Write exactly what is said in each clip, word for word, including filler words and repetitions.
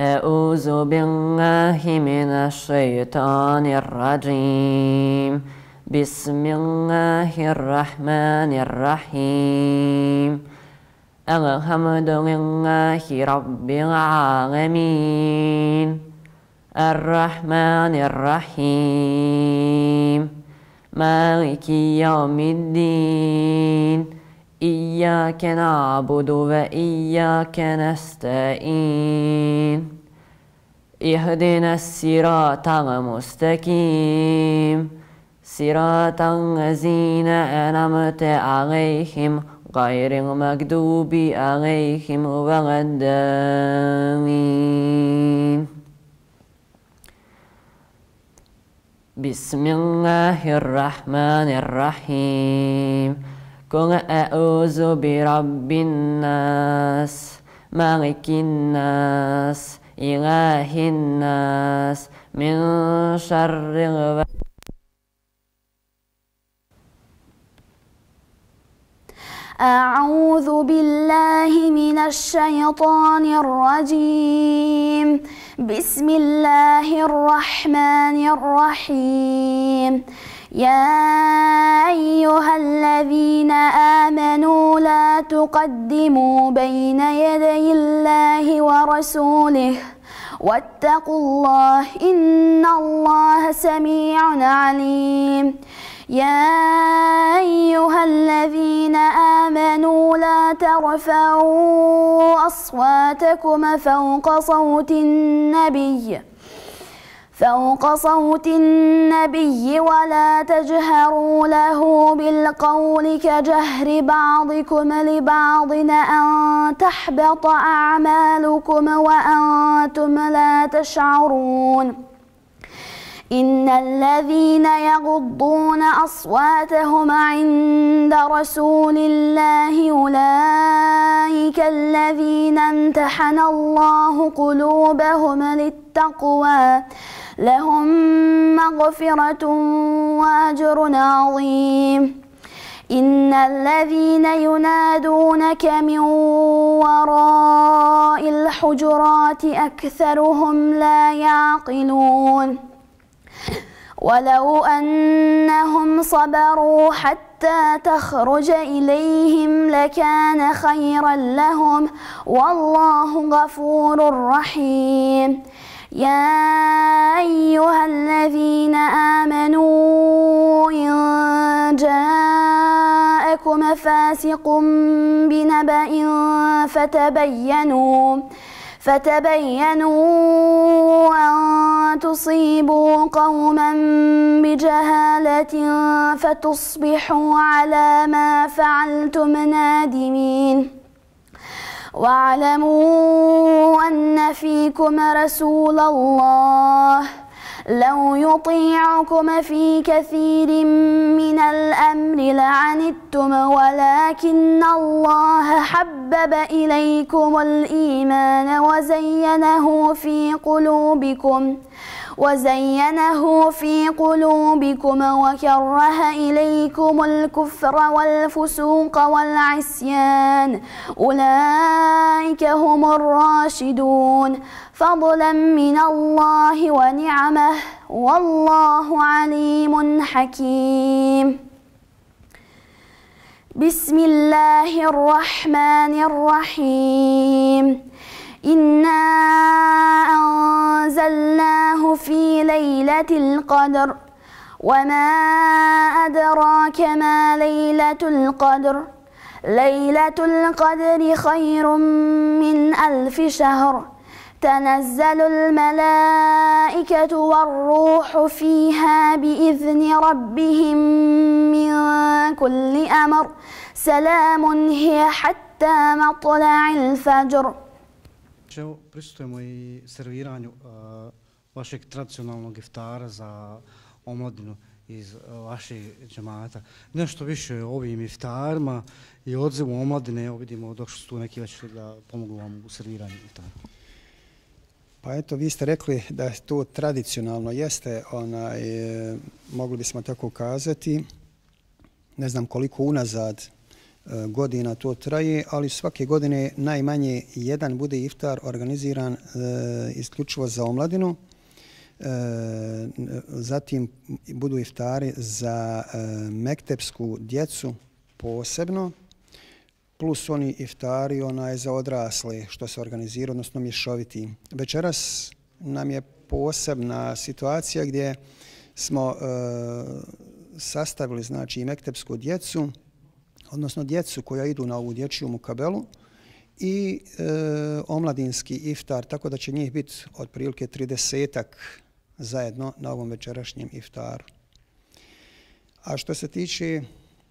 أعوذ بالله من الشيطان الرجيم بسم الله الرحمن الرحيم الحمد لله رب العالمين الرحمن الرحيم مالك يوم الدين إياك نعبد وإياك نستعين اهدنا الصراط المستقيم صراط الذين أنعمت عليهم غير المغضوب عليهم ولا الضالين بسم الله الرحمن الرحيم قل أعوذ برب الناس ملك الناس إله الناس من شر الوسواس أعوذ بالله من الشيطان الرجيم بسم الله الرحمن الرحيم يا أيها الذين آمنوا لا تقدموا بين يدي الله ورسوله واتقوا الله إن الله سميع عليم يا أيها الذين آمنوا لا ترفعوا أصواتكم فوق صوت النبي فوق صوت النبي ولا تجهروا له بالقول كجهر بعضكم لبعض أن تحبط أعمالكم وأنتم لا تشعرون إن الذين يغضون أصواتهم عند رسول الله أولئك الذين امتحن الله قلوبهم للتقوى لهم مغفرة وأجر عظيم إن الذين ينادونك من وراء الحجرات أكثرهم لا يعقلون ولو أنهم صبروا حتى تخرج إليهم لكان خيرا لهم والله غفور رحيم يا أيها الذين آمنوا إن جاءكم فاسق بنبأ فتبينوا فتبينوا أن تصيبوا قوما بجهالة فتصبحوا على ما فعلتم نادمين واعلموا أن فيكم رسول الله لو يطيعكم في كثير من الأمر لعنتم ولكن الله حبب إليكم الإيمان وزينه في قلوبكم وزينه في قلوبكم وكره إليكم الكفر والفسوق والعصيان أولئك هم الراشدون فضلا من الله ونعمه والله عليم حكيم بسم الله الرحمن الرحيم إنا أنزلناه في ليلة القدر وما أدراك ما ليلة القدر ليلة القدر خير من ألف شهر تنزل الملائكة والروح فيها بإذن ربهم من كل أمر سلام هي حتى مطلع الفجر. Prisustujemo i serviranju uh, vašeg tradicionalnog iftara za omladinu iz uh, vašeg džemata. Nešto više o ovim iftarima i odzivu omladine, evo vidimo dok su tu neki već da pomogu vam u serviranju iftara. Pa eto, vi ste rekli da to tradicionalno jeste, onaj, mogli bismo tako kazati, ne znam koliko unazad godina to traje, ali svake godine najmanje jedan bude iftar organiziran isključivo za omladinu. Zatim budu iftari za mektepsku djecu posebno, plus oni iftari onaj za odrasle što se organizira, odnosno mješoviti. Večeras nam je posebna situacija gdje smo sastavili znači i mektepsku djecu, odnosno djecu koja idu na ovu dječju mukabelu i e, omladinski iftar, tako da će njih biti otprilike tridesetak zajedno na ovom večerašnjem iftaru. A što se tiče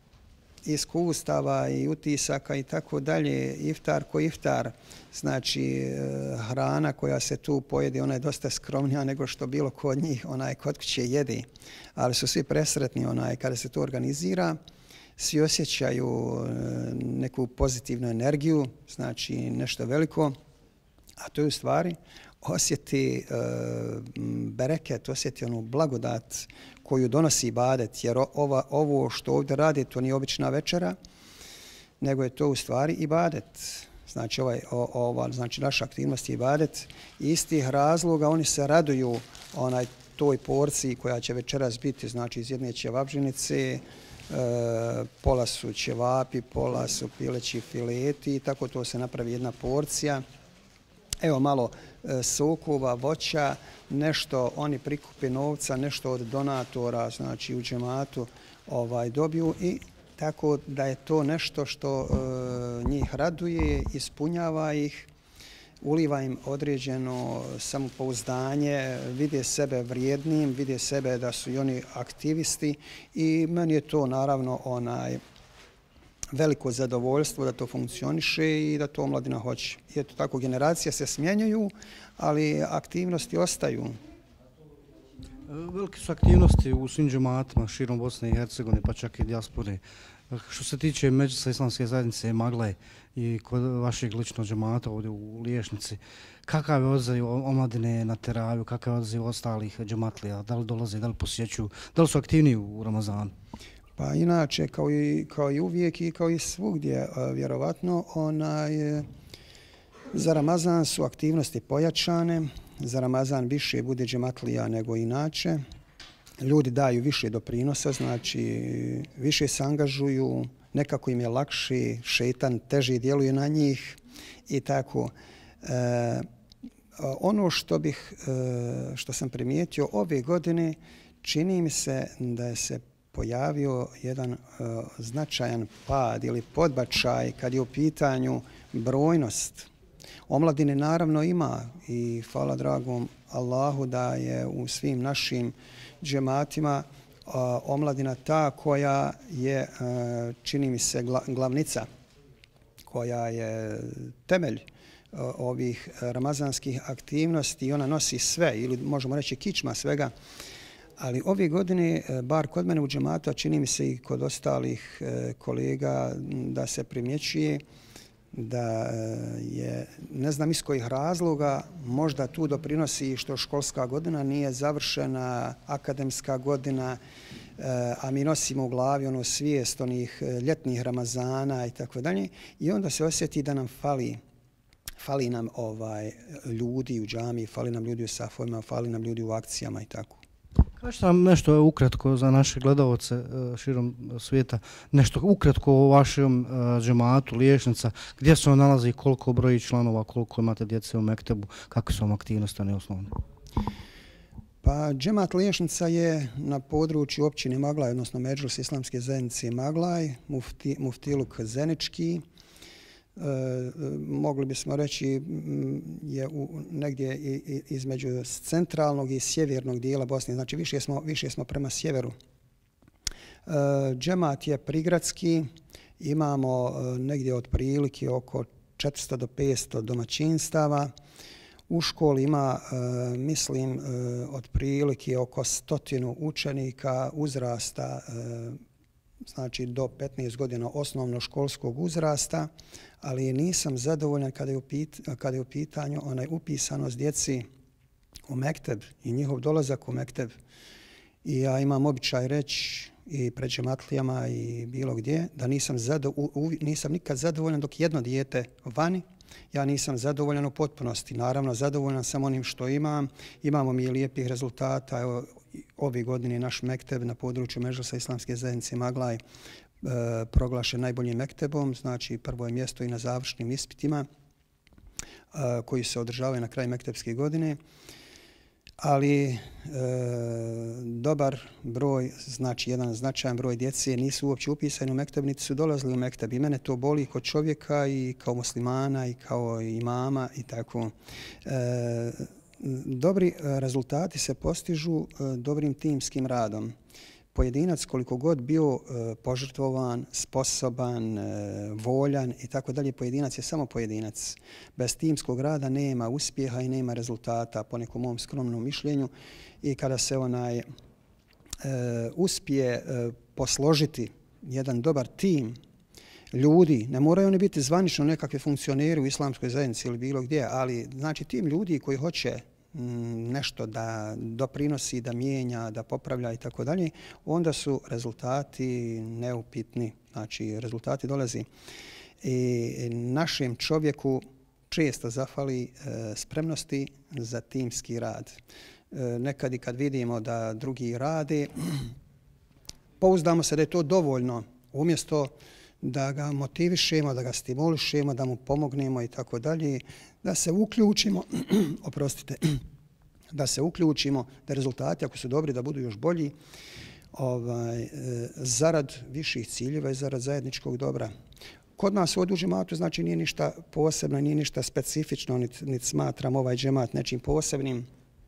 iskustava i utisaka i tako dalje, iftar ko iftar, znači e, hrana koja se tu pojede, ona je dosta skromnija nego što bilo kod njih, onaj kod kuće jede, ali su svi presretni onaj kada se to organizira. Svi osjećaju neku pozitivnu energiju, znači nešto veliko, a to je u stvari osjeti e, bereket, osjeti onu blagodat koju donosi ibadet, jer ova, ovo što ovdje radi, to nije obična večera, nego je to u stvari ibadet. Znači, ovaj, ova, znači naša aktivnost je ibadet. Iz tih razloga oni se raduju onaj toj porciji koja će večeras biti, znači iz jedne ćevabžinice, E, pola su ćevapi, pola su pileći fileti i tako to se napravi jedna porcija. Evo malo e, sokova, voća, nešto oni prikupe novca, nešto od donatora, znači u džematu ovaj, dobiju i tako da je to nešto što e, njih raduje, ispunjava ih, uliva im određeno samopouzdanje, vide sebe vrijednim, vide sebe da su i oni aktivisti i meni je to naravno onaj veliko zadovoljstvo da to funkcioniše i da to omladina hoće. I eto tako, generacije se smjenjuju, ali aktivnosti ostaju. Velike su aktivnosti u svim džematima širom Bosne i Hercegovine, pa čak i dijaspore. Što se tiče Međlisa islamske zajednice Maglaj i kod vašeg ličnog džemata ovdje u Liješnici, kakav je odziv omladine na teraviju, kakav je odziv ostalih džematlija, da li dolaze, da li posjećuju, da li su aktivniji u Ramazanu? Pa inače, kao i, kao i uvijek i kao i svugdje, vjerovatno, onaj, za Ramazan su aktivnosti pojačane, za Ramazan više bude džematlija nego inače. Ljudi daju više doprinosa, znači više se angažuju, nekako im je lakše, šeitan teže djeluje na njih i tako. E, ono što bih, e, što sam primijetio ove godine, čini mi se da je se pojavio jedan e, značajan pad ili podbačaj kad je u pitanju brojnost. Omladine naravno ima i hvala dragom Allahu da je u svim našim džematima omladina ta koja je, čini mi se, glavnica, koja je temelj ovih ramazanskih aktivnosti i ona nosi sve, ili možemo reći kičma svega. Ali ove godine, bar kod mene u džematu, a čini mi se i kod ostalih kolega, da se primjećuje da je, ne znam iz kojih razloga, možda tu doprinosi što školska godina nije završena, akademska godina, a mi nosimo u glavi ono svijest onih ljetnih Ramazana i tako dalje. I onda se osjeti da nam fali, fali nam ovaj ljudi u džamiji, fali nam ljudi u safovima, fali nam ljudi u akcijama i tako. Kažete nam nešto ukratko za naše gledalce širom svijeta, nešto ukratko o vašem džematu Liješnica, gdje se on nalazi i koliko broji članova, koliko imate djece u mektebu, kakve su vam aktivnosti osnovne? Pa džemat Liješnica je na području općine Maglaj, odnosno Međlis islamske zajednice Maglaj, mufti, muftiluk Zenički. E, mogli bismo reći je u, negdje i, i, između centralnog i sjevernog dijela Bosne, znači više smo, više smo prema sjeveru. E, džemat je prigradski, imamo e, negdje otprilike oko četiristo do petsto domaćinstava. U školi ima, e, mislim, e, otprilike oko stotinu učenika uzrasta, e, znači do petnaest godina osnovnoškolskog uzrasta, ali nisam zadovoljan kada je u, pit, kada je u pitanju onaj upisanost djeci u mekteb i njihov dolazak u mekteb. I ja imam običaj reći i pred džematlijama i bilo gdje, da nisam, zado, u, nisam nikad zadovoljan dok jedno dijete vani. Ja nisam zadovoljan u potpunosti. Naravno, zadovoljan sam onim što imam. Imamo mi lijepih rezultata. Evo, ove godine naš mekteb na području Medžlisa Islamske zajednice Maglaj e, proglašen najboljim mektebom. Znači, prvo je mjesto i na završnim ispitima e, koji se održavaju na kraju mektepske godine. Ali e, dobar broj, znači jedan značajan broj djece nisu uopće upisani u mekteb, niti su dolazili u mekteb. I mene to boli kod čovjeka i kao muslimana i kao imama i tako. E, dobri rezultati se postižu dobrim timskim radom. Pojedinac koliko god bio požrtvovan, sposoban, voljan i tako dalje, pojedinac je samo pojedinac. Bez timskog rada nema uspjeha i nema rezultata po nekom mom skromnom mišljenju. I kada se onaj e, uspije e, posložiti jedan dobar tim ljudi, ne moraju oni biti zvanično nekakvi funkcioneri u islamskoj zajednici ili bilo gdje, ali znači tim ljudi koji hoće nešto da doprinosi, da mijenja, da popravlja i tako dalje, onda su rezultati neupitni. Znači, rezultati dolazi. I našem čovjeku često zafali e, spremnosti za timski rad. E, nekad i kad vidimo da drugi rade, pouzdamo se da je to dovoljno, umjesto da ga motivišemo, da ga stimulišemo, da mu pomognemo i tako dalje, da se uključimo, oprostite, da se uključimo, da rezultati, ako su dobri, da budu još bolji, ovaj, zarad viših ciljeva i zarad zajedničkog dobra. Kod nas u džematu znači nije ništa posebno, nije ništa specifično, niti nit smatram ovaj džemat nečim posebnim.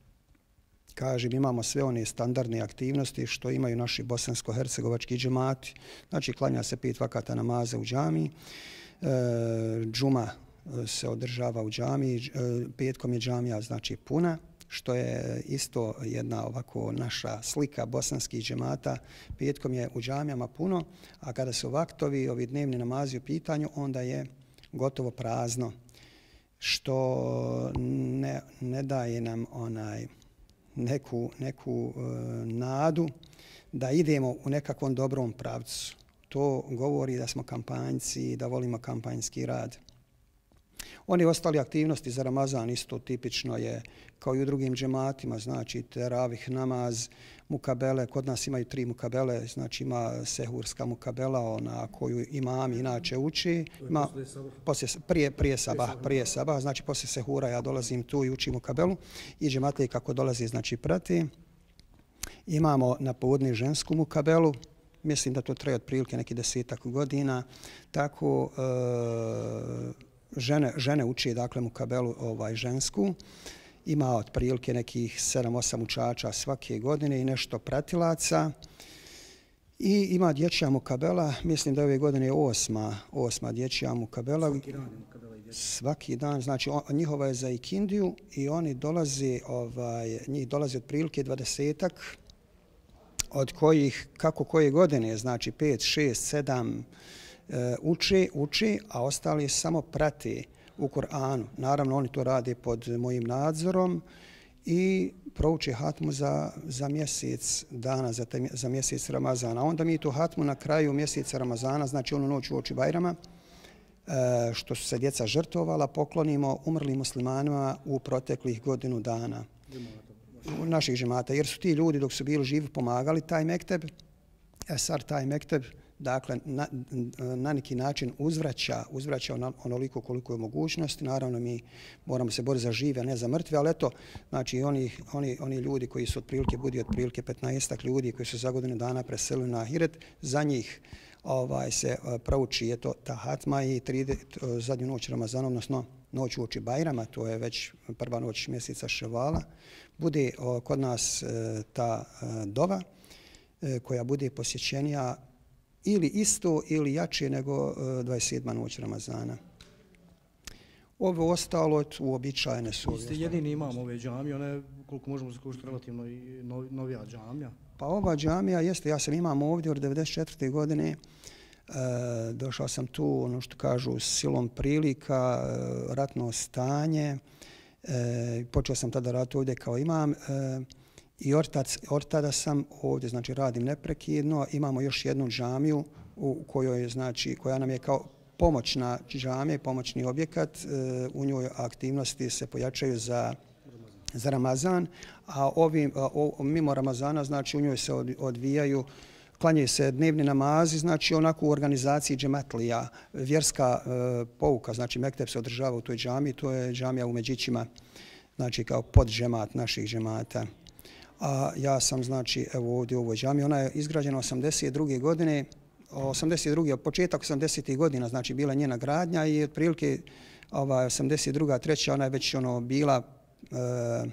Kažem, imamo sve one standardne aktivnosti što imaju naši bosansko-hercegovački džemati. Znači, klanja se pet vakata namaza u džamiji, e, džuma se održava u džamiji, petkom je džamija znači puna, što je isto jedna ovako naša slika bosanskih džemata. Petkom je u džamijama puno, a kada su vaktovi, ovi dnevni namazi u pitanju, onda je gotovo prazno, što ne, ne daje nam onaj neku, neku e, nadu da idemo u nekakvom dobrom pravcu. To govori da smo kampanjci, da volimo kampanjski rad. Oni ostali aktivnosti za Ramazan isto tipično je kao i u drugim džematima, znači teravih namaz, mukabele, kod nas imaju tri mukabele, znači ima sehurska mukabela, ona koju imam inače uči, ima poslije, prije, prije sabah, prije sabah, znači poslije sehura ja dolazim tu i učim mukabelu i džematlije kako dolazi, znači prati. Imamo na podne žensku mukabelu, mislim da to traje otprilike neki desetak godina, tako e, žene, žene uči dakle mukabelu ovaj, žensku. Ima otprilike nekih sedam osam učača svake godine i nešto pratilaca. I ima dječja mukabela, mislim da ove godine je osma, osma dječja mukabela. Svaki dan, Svaki dan, znači on, njihova je za ikindiju i oni dolaze, ovaj, njih dolazi otprilike dvadesetak, od kojih kako koje godine, znači pet, šest, sedam e, uče, uče, a ostali samo prate u Kur'anu. Naravno, oni to rade pod mojim nadzorom i prouče hatmu za, za mjesec dana, za, te, za mjesec Ramazana. Onda mi tu hatmu na kraju mjeseca Ramazana, znači onu noć uoči Bajrama, e, što su se djeca žrtvovala, poklonimo umrlim muslimanima u proteklih godinu dana. Naših džemata, jer su ti ljudi dok su bili živi pomagali taj mekteb, a sad taj mekteb dakle, na, na neki način uzvraća, uzvraća on, onoliko koliko je mogućnosti. Naravno, mi moramo se boriti za žive, a ne za mrtve, ali eto, znači, oni, oni, oni ljudi koji su otprilike, budi otprilike petnaestak ljudi koji su za godinu dana preselili na Ahiret, za njih ovaj, se prouči eto, ta hatma i trideset, zadnju noć Ramazana, odnosno noć uoči Bajrama, to je već prva noć mjeseca Ševala, bude o, kod nas e, ta e, dova e, koja bude posjećenija ili isto ili jače nego e, dvadeset sedma noć Ramazana. Ovo ostalo uobičajene su. Vi ste jedini imam ove džamije, one koliko možemo zaključiti relativno i nov, novija džamija. Pa ova džamija jeste, ja sam imam ovdje od devedeset četvrte godine. E, došao sam tu, ono što kažu, silom prilika, e, ratno stanje. E, počeo sam tada raditi ovdje kao imam. E, i od tada sam ovdje, znači radim neprekidno. Imamo još jednu džamiju u kojoj, znači, koja nam je kao pomoćna džamija, pomoćni objekat. U njoj aktivnosti se pojačaju za, za Ramazan, a ovim, o, mimo Ramazana, znači u njoj se odvijaju, klanjaju se dnevni namazi, znači onako u organizaciji džematlija, vjerska e, pouka, znači mekteb se održava u toj džamiji, to je džamija u Međićima, znači kao podžemat naših džemata. A ja sam, znači, evo ovdje u ovoj džamiji, ona je izgrađena osamdeset druge godine, osamdeset druge početak osamdesetih godina, znači bila njena gradnja i otprilike ova osamdeset druga treća ona je već ono bila e,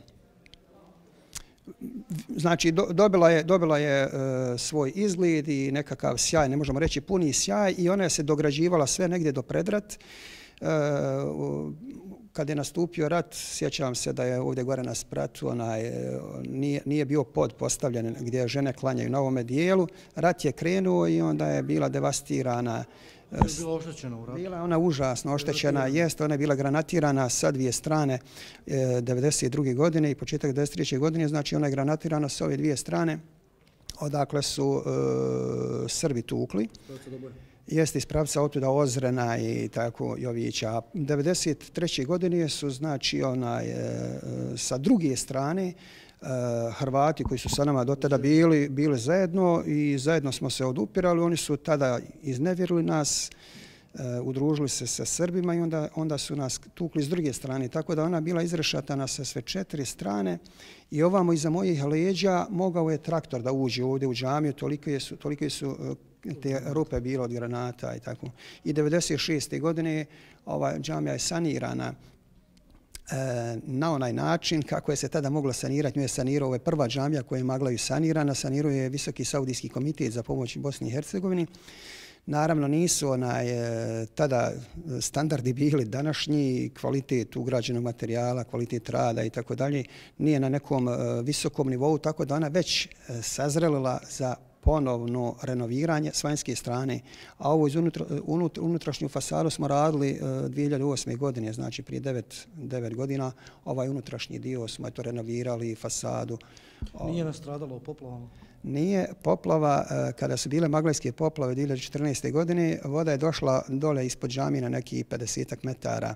znači do, dobila je dobila je e, svoj izgled i nekakav sjaj, ne možemo reći puni sjaj, i ona je se dograđivala sve negdje do predrat. E, kad je nastupio rat, sjećam se da je ovdje gore na spratu, onaj, nije, nije bio pod postavljen gdje žene klanjaju na ovome dijelu. Rat je krenuo i onda je bila devastirana. Je bila oštećena u ratu? Bila je ona užasno oštećena, jest, ona je bila granatirana sa dvije strane devedeset druge godine i početak devedeset treće godine, znači ona je granatirana sa ove dvije strane, odakle su e, Srbi tukli. Jeste iz pravca otuda Ozrena i tako Jovića. devedeset treće godine su, znači, onaj, e, sa druge strane e, Hrvati koji su sa nama do tada bili, bili zajedno i zajedno smo se odupirali. Oni su tada iznevjerili nas, e, udružili se sa Srbima i onda, onda su nas tukli s druge strane. Tako da ona bila izrešatana sa sve četiri strane i ovamo iza mojih leđa mogao je traktor da uđe ovdje u džamiju, toliko su, toliko su te rupe bilo od granata i tako. I devedeset šeste godine ova džamija je sanirana e, na onaj način kako je se tada moglo sanirati. Nju je sanirao, ovo je prva džamija koja je Maglaju sanirana, sanirao je Visoki saudijski komitet za pomoć Bosni i Hercegovini. Naravno nisu onaj, tada standardi bili današnji, kvalitet ugrađenog materijala, kvalitet rada i tako dalje, nije na nekom visokom nivou, tako da ona već sazrelila za ponovno renoviranje s vanjske strane, a ovo iz unutra, unutra, unutrašnju fasadu smo radili dvije hiljade osme. godine, znači prije devet godina, ovaj unutrašnji dio smo eto renovirali, fasadu. Nije nastradalo u poplavama? Nije. Poplava, kada su bile maglajske poplave dvije hiljade četrnaeste. godine, voda je došla dole ispod džamije na neki pedesetak metara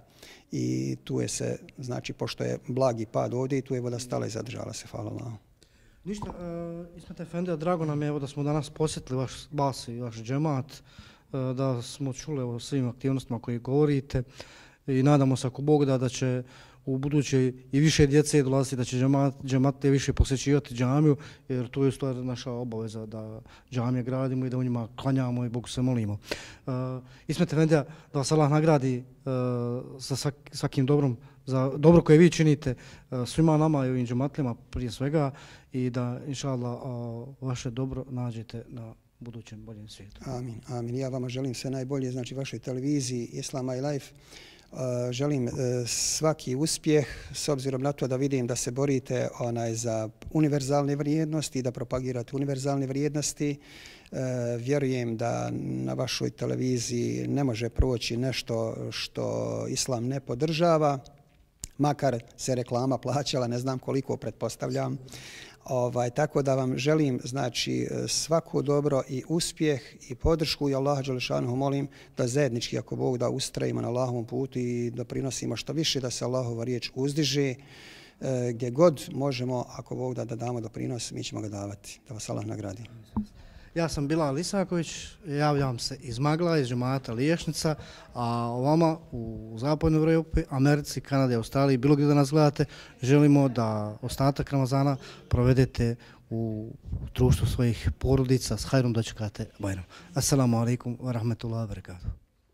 i tu je se, znači, pošto je blagi pad ovdje, tu je voda stala i zadržala se, hvala Allahu. Ništa, uh, Ismet Efendija, drago nam je evo, da smo danas posjetili vaš, vas i vaš džemat, uh, da smo čuli o svim aktivnostima koje govorite i nadamo se ako Bog da da će u buduće i više djece dolaziti, da će džemat, džemate više posjećivati džamiju, jer tu je stvar naša obaveza da džamije gradimo i da u njima klanjamo i Bogu se molimo. Uh, Ismet Efendija, da vas Allah nagradi uh, sa svak, svakim dobrom, za dobro koje vi činite uh, svima nama i ovim džematlima prije svega i da, inša Allah, uh, vaše dobro nađete na budućem boljem svijetu. Amin, amin. Ja vama želim sve najbolje, znači vašoj televiziji Islam My Life. Uh, želim uh, svaki uspjeh, s obzirom na to da vidim da se borite onaj za univerzalne vrijednosti i da propagirate univerzalne vrijednosti. Uh, vjerujem da na vašoj televiziji ne može proći nešto što Islam ne podržava, makar se reklama plaćala, ne znam koliko, pretpostavljam. Ovaj, tako da vam želim, znači, svako dobro i uspjeh i podršku i Allaha dželešanuhu molim da zajednički, ako Bog da, ustrajimo na Allahovom putu i da prinosimo što više da se Allahova riječ uzdiže. E, gdje god možemo, ako Bog da, da damo doprinos, mi ćemo ga davati. Da vas Allah nagradi. Ja sam Bilal Isaković, javljam se iz Magla, iz džemata Liješnica, a ovama u zapadnoj Evropi, Americi, Kanadi, Australiji, bilo gdje da nas gledate, želimo da ostatak Ramazana provedete u društvu svojih porodica s hajrom dočekate Bajram. Assalamu alaikum wa rahmatullahi wa barakatuh.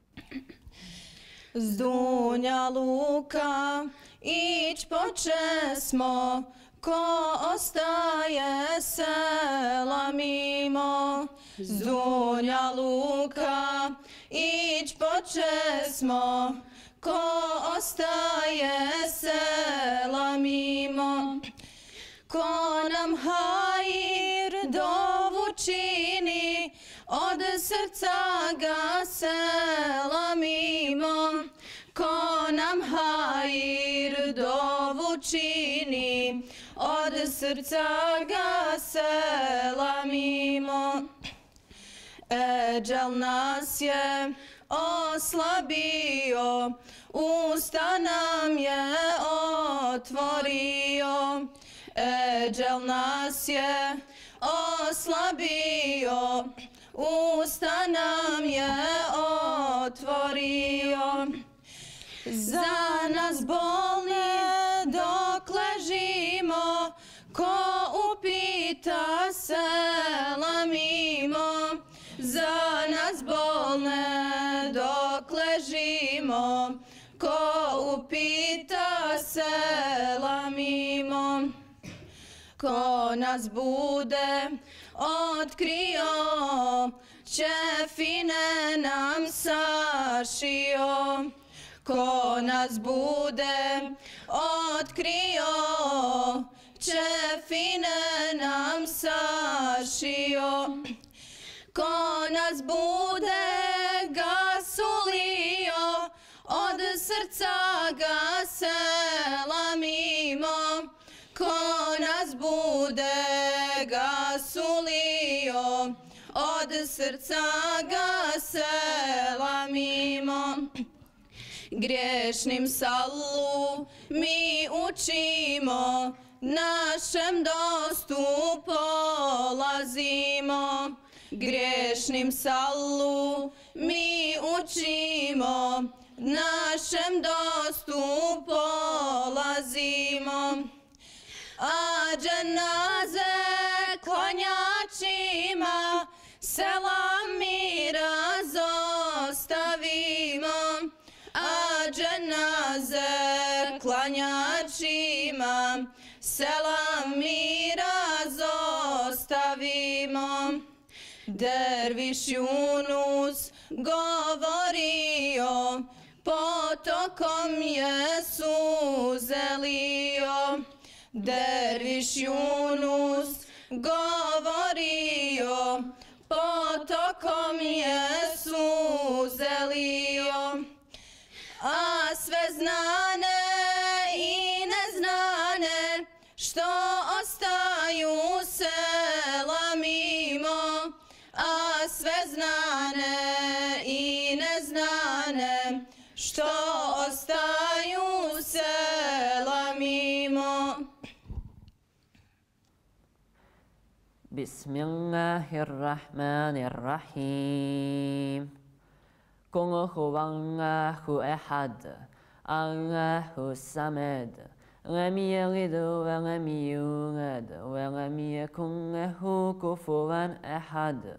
Z Dunja Luka ić počesmo, ko ostaje sela mimo. Z Dunja Luka ić počesmo, ko ostaje sela mimo. Ko nam hajir dovu čini, od srca ga selamimo. Ko nam hajir dovu čini, od srca ga selamimo. Eđel nas je oslabio, usta nam je otvorio. Eđel nas je oslabio, usta nam je otvorio. Za nas bolne dok ležimo, ko upita selamimo. Za nas bolne dok ležimo, ko upita selamimo. Ko nas bude otkrio, ćefine nam sašio. Ko nas bude otkrio, ćefine nam sašio. Ko nas bude gasulio, od srca ga selamimo. Ko nas bude gasulio, od srca ga selamimo. Griješnim sallu mi učimo, našem dostu polazimo. Griješnim sallu mi učimo, našem dostu polazimo. A dženaze klanjačima selam mi razostavimo. A dženaze klanjačima selam mi razostavimo. Derviš Junus govorio, potokom je suzelio. Derviš Junus govorio, potokom je suzelio. A sve znane i neznane, što ostaju selamimo. A sve znane i neznane, što ostaju selamimo. Bismillahirrahmanirrahim. Kung huwallahu ahad, Allahu samad, lam yalid wa lam yulad wa lam yakun lahu kufuwan ahad.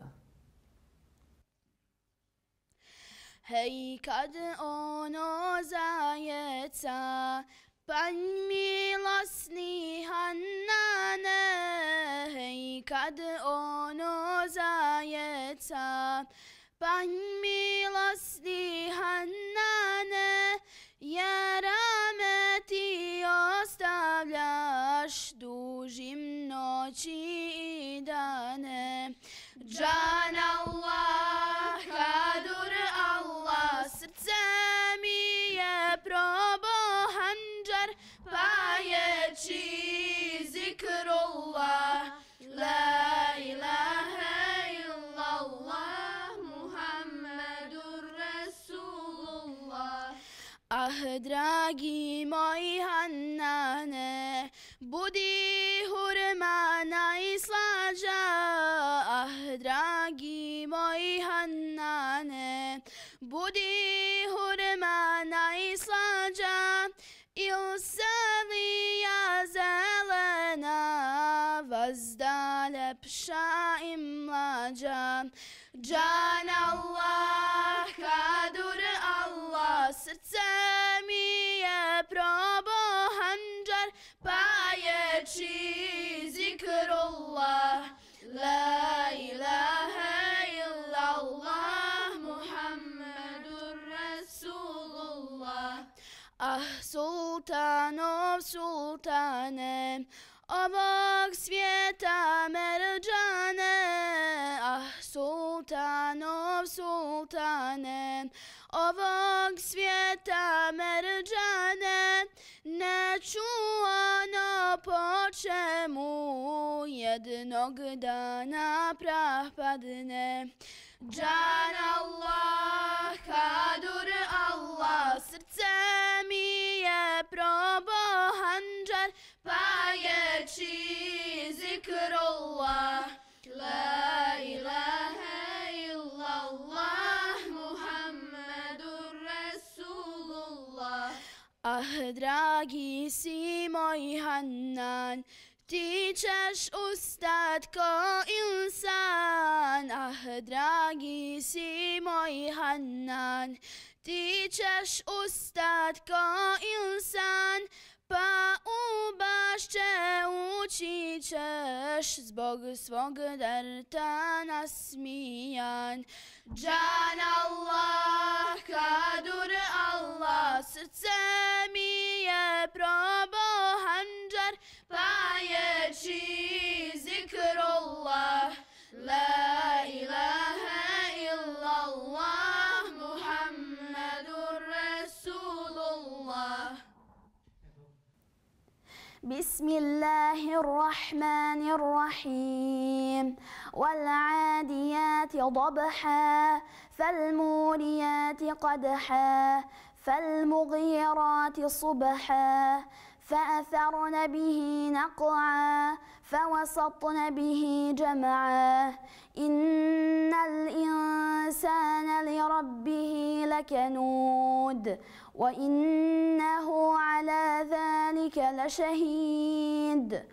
Hej, kad ono zajeca, Panj milosni Hannane. Hej, kad ono zajeca, Panj milosni Hannane, jer rameti ostavljaš dužim noći i dane. Džan Allah, Kadur Allah, srce mi je probo hanđar, pajeći zikrullah. La ilaha illallah, Muhammedur Rasulullah. Ah, dragi moji Hannane, budi hurma najslađa. Ah, dragi moji Hannane, budi hurma najslađa. Il savija zelena, vazda lepša i mlađa. Džan Allah, Kadur Allah, srce mi je probo hanđar, pajeći zikrullah. La ilaha illallah, Muhammedur Rasulullah. Ah, sultanov sultane, ovog svijeta merđane. Ah, sultanov sultane, ovog svijeta merđane. Neću ono po čemu jednog dana prah padne. Džan Allah, kadur Allah, srce mi je probo hanđar, pajeći zikrullah. La ilaha illallah, Muhammedur Rasulullah. Ah, dragi si moj Hannan, ti ćeš ustat ko insan. Ah, dragi si moj Hannan, ti ćeš ustat ko insan, pa u bašće ući ćeš zbog svog derta nasmijan. Džan Allah, kadur Allah, srce mi je probo hanđar, pajeći zikrullah. La ilaha illallah, Muhammedur Rasulullah. بسم الله الرحمن الرحيم والعاديات ضبحا فالموريات قدحا فالمغيرات صبحا فأثرن به نقعا فوسطن به جمعا إن الإنسان لربه لكنود وإنه على ذلك لشهيد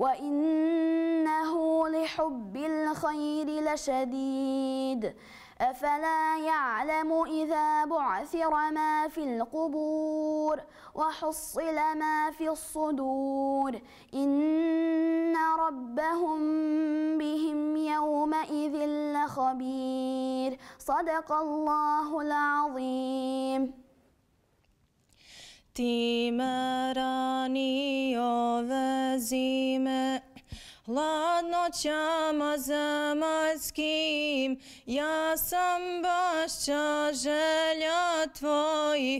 وإنه لحب الخير لشديد أفلا يعلم إذا بعثر ما في القبور وحصل ما في الصدور إن ربهم بهم يومئذ لخبير صدق الله العظيم. Ti me ranio vezi me hladnoćama zemaljskim, ja sam bašća želja tvojih,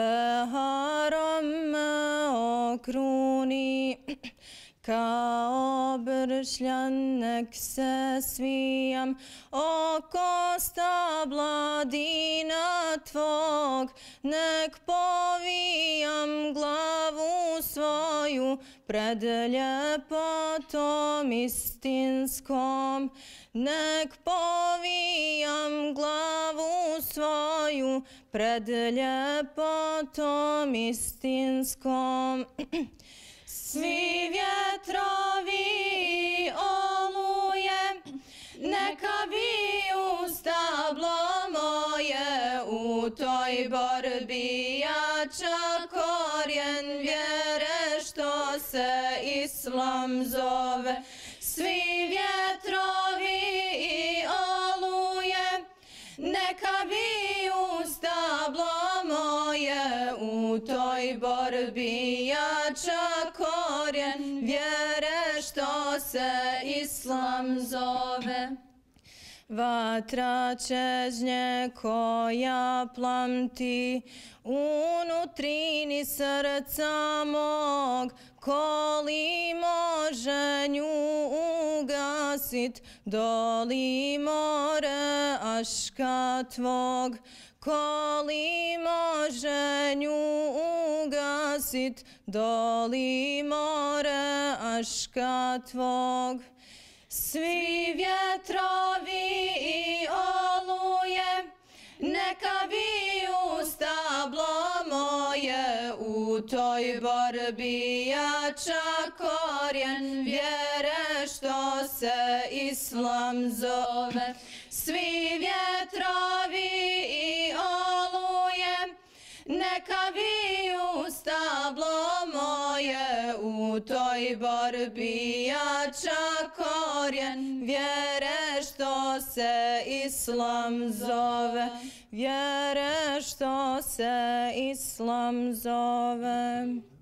beharom me okruni. Kao bršljan nek se svijam oko stabla dina tvog, nek povijam glavu svoju pred ljepotom istinskom, nek povijam glavu svoju pred ljepotom istinskom. Svi vjetrovi oluje, neka biju stablo moje, u toj borbi jača korijen vjere što se Islam zove. Svi vjetrovi oluje, neka biju stablo moje, u toj borbi jača korijen vjere što se Islam zove. Vatra čežnje koja plamti unutrini srca mog, ko li može nju ugasit, doli more aška tvog. Ko li može nju ugasit, doli more aška tvog. Svi vjetrovi i oluje, neka biju stablo moje, u toj borbi jača korijen vjere što se Islam zove. Svi vjetrovi i oluje, neka biju stablo moje, u toj borbi jača korijen vjere što se Islam zove. Vjere što se Islam zove.